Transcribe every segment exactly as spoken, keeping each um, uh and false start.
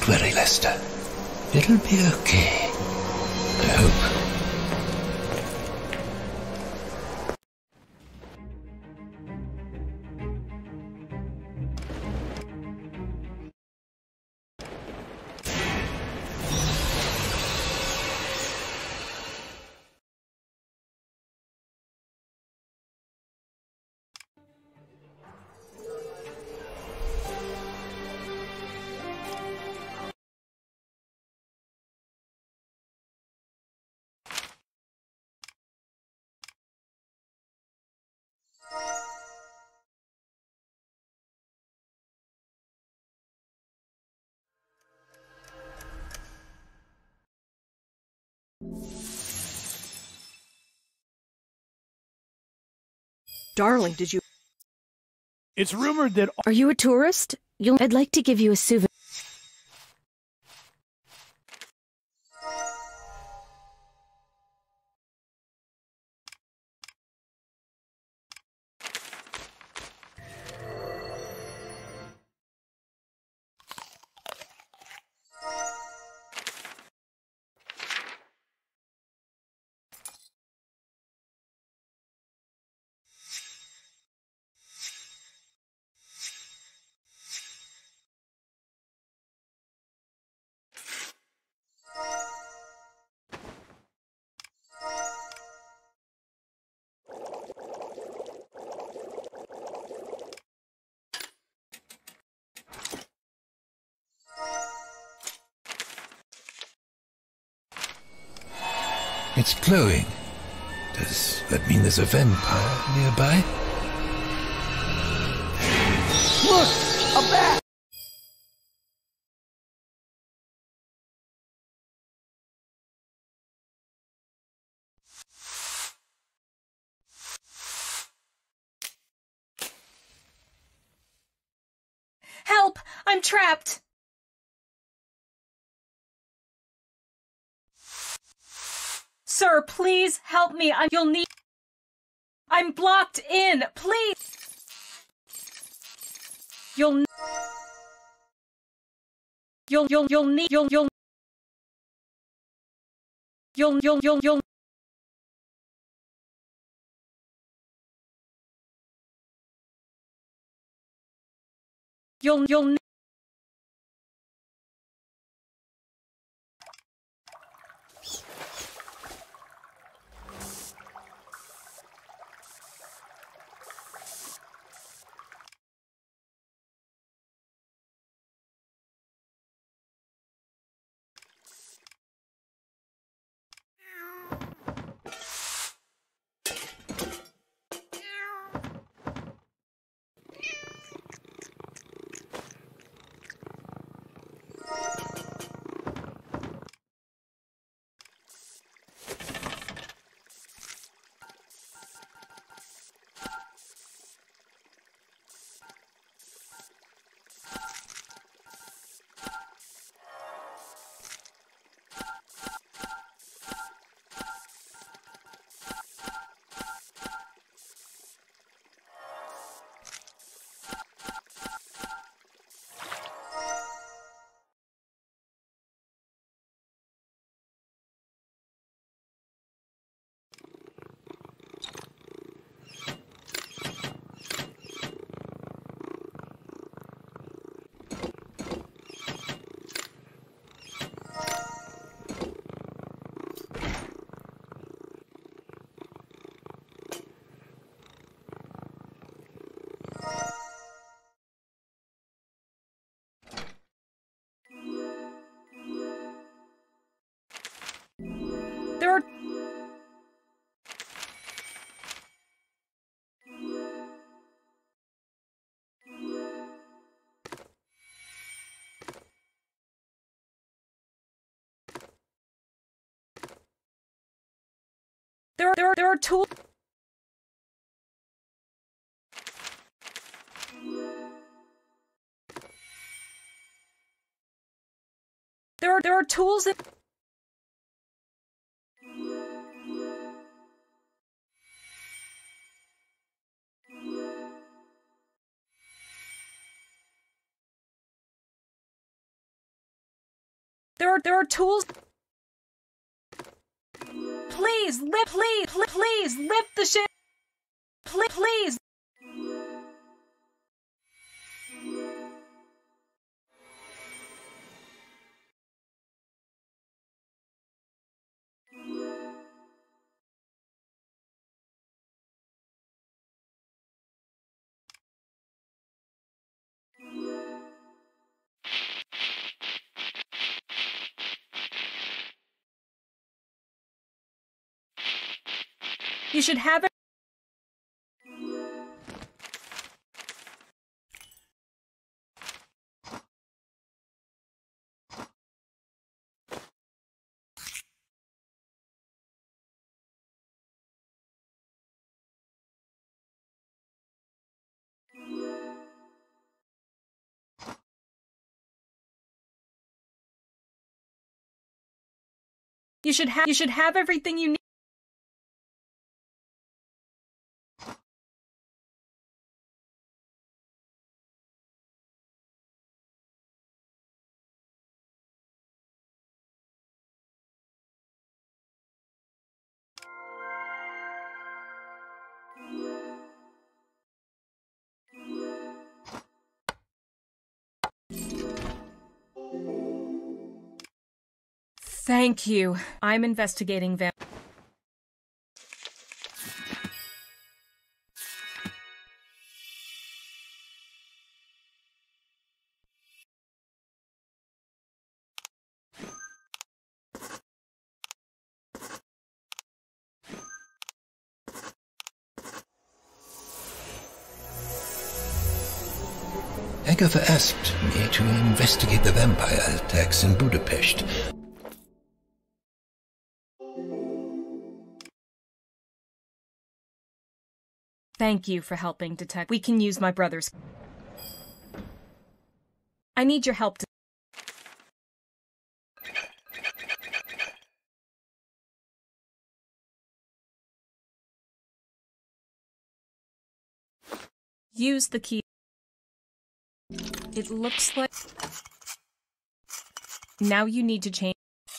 Don't worry, Lester. It'll be okay. I hope. Darling, did you... It's rumored that... Are you a tourist? You'll... I'd like to give you a souvenir. It's glowing. Does that mean there's a vampire nearby? Look! A bat! Help! I'm trapped! Sir, please help me. I'm, you'll need... I'm blocked in. Please. You'll... You'll, you'll, you'll need... You'll, you'll... You'll, you'll, you'll, you'll... You'll, you'll... There are... There are, there are, there are tools... There are, there are tools in... There are there are tools. Please, lip, please, pl please, lift the ship. Pl please. You should have it. You should have you should have everything you need. Thank you. I'm investigating vamp. Agatha asked me to investigate the vampire attacks in Budapest. Thank you for helping detect. We can use my brother's. I need your help to. Use the key. It looks like. Now you need to change.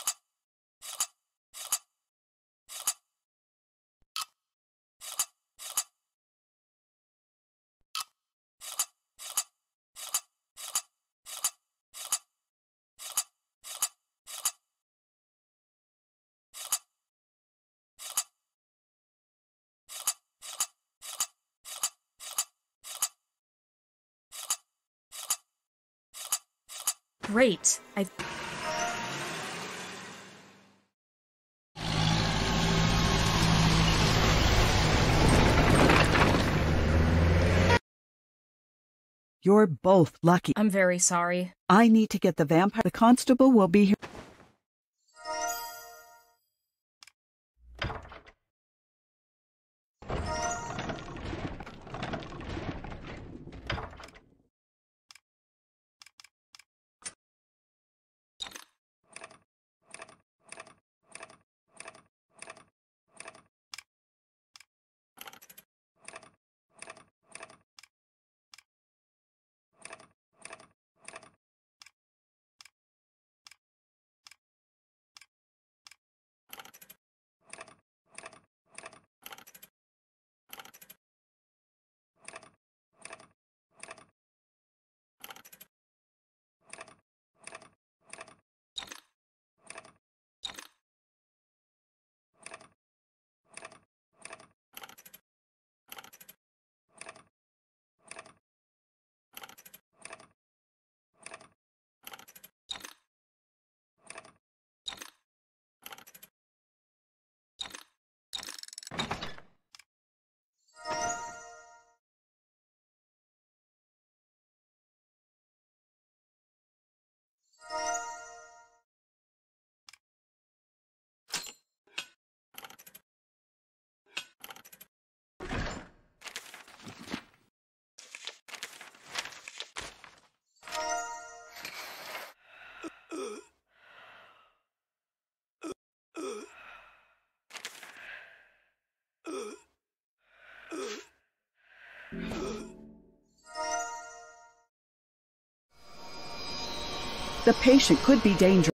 Great. I. You're both lucky. I'm very sorry. I need to get the vampire. The constable will be here. The patient could be dangerous.